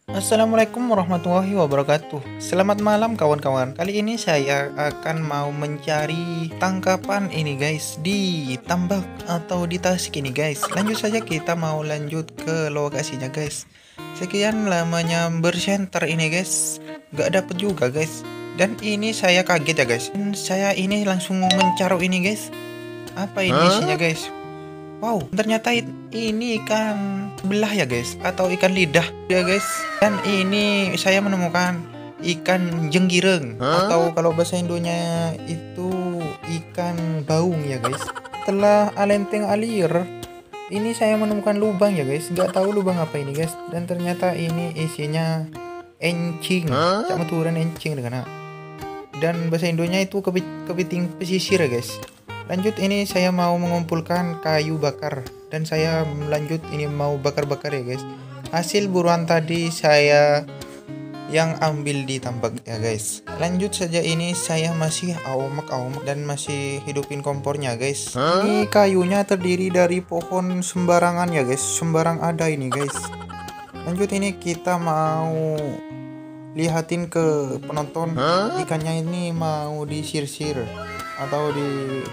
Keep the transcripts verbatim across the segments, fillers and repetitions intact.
Assalamualaikum warahmatullahi wabarakatuh. Selamat malam kawan-kawan. Kali ini saya akan mau mencari tangkapan ini guys di tambak atau di Tasik ini guys. Lanjut saja, kita mau lanjut ke lokasinya guys. Sekian lamanya bersenter ini guys, gak dapet juga guys. Dan ini saya kaget ya guys. Dan saya ini langsung mencaru ini guys. Apa ini isinya guys? Wow, ternyata ini ikan belah ya guys, atau ikan lidah ya guys. Dan ini saya menemukan ikan jenggireng, atau kalau bahasa Indonya itu ikan baung ya guys. Setelah alenteng alir, ini saya menemukan lubang ya guys. Gak tahu lubang apa ini guys. Dan ternyata ini isinya encing, cak meturan encing dengan. Dan bahasa Indonya itu kepiting pesisir ya guys. Lanjut, ini saya mau mengumpulkan kayu bakar dan saya lanjut ini mau bakar-bakar ya guys. Hasil buruan tadi saya yang ambil di tambak ya guys. Lanjut saja, ini saya masih aumek-aumek dan masih hidupin kompornya guys. Ini kayunya terdiri dari pohon sembarangan ya guys, sembarang ada ini guys. Lanjut, ini kita mau lihatin ke penonton, ikannya ini mau disir-sir atau di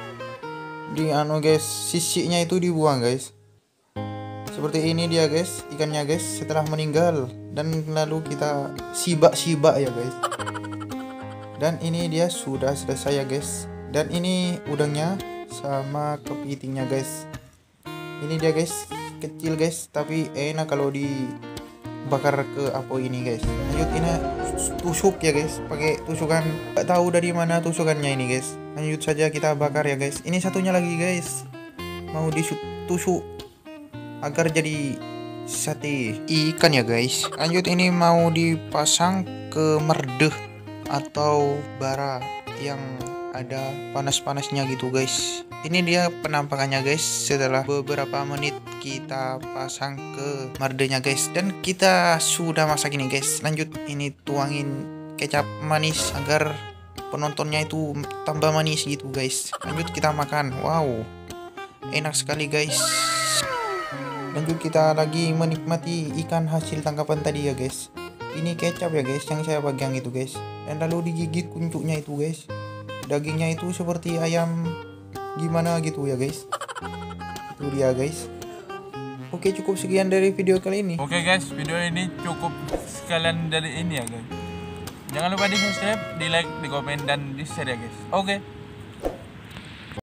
di anu guys, sisinya itu dibuang guys. Seperti ini dia guys, ikannya guys setelah meninggal, dan lalu kita sibak-sibak ya guys. Dan ini dia sudah selesai ya guys. Dan ini udangnya sama kepitingnya guys. Ini dia guys, kecil guys, tapi enak kalau dibakar ke apa ini guys. Lanjut, ini tusuk ya guys, pakai tusukan, gak tahu dari mana tusukannya ini guys. Lanjut saja kita bakar ya guys. Ini satunya lagi guys, mau ditusuk agar jadi sate ikan ya guys. Lanjut, ini mau dipasang ke merdeh atau bara yang ada panas-panasnya gitu guys. Ini dia penampakannya guys setelah beberapa menit kita pasang ke merdehnya guys. Dan kita sudah masak ini guys. Lanjut, ini tuangin kecap manis agar penontonnya itu tambah manis gitu guys. Lanjut kita makan. Wow, enak sekali guys. Lanjut, kita lagi menikmati ikan hasil tangkapan tadi ya guys. Ini kecap ya guys yang saya pegang itu guys. Dan lalu digigit kuncuknya itu guys. Dagingnya itu seperti ayam gimana gitu ya guys. Itu dia guys. Oke, cukup sekian dari video kali ini. Oke guys, video ini cukup sekalian dari ini ya guys. Jangan lupa di subscribe, di like, di komen, dan di share ya guys. Oke.